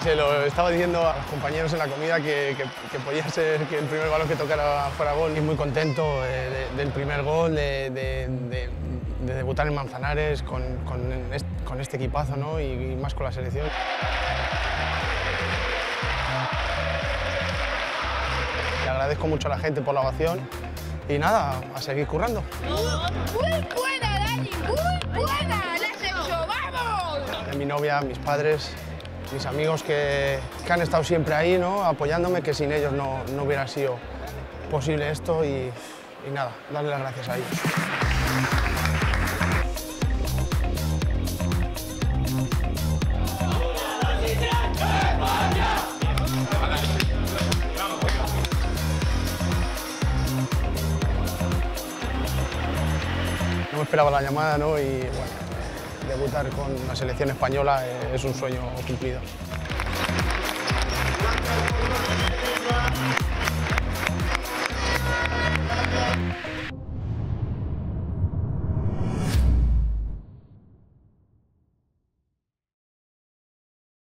Se lo estaba diciendo a los compañeros en la comida que podía ser que el primer balón que tocara fuera gol. Y muy contento del primer gol, de debutar en Manzanares con este equipazo, ¿no? y más con la selección. Le agradezco mucho a la gente por la ovación y nada, a seguir currando. ¡Muy buena, Dani! ¡Muy buena! ¡La has hecho! ¡Vamos! Mi novia, mis padres, mis amigos que han estado siempre ahí, ¿no? Apoyándome, que sin ellos no hubiera sido posible esto y nada, darle las gracias a ellos. No me esperaba la llamada, ¿no? Y bueno, debutar con la selección española es un sueño cumplido.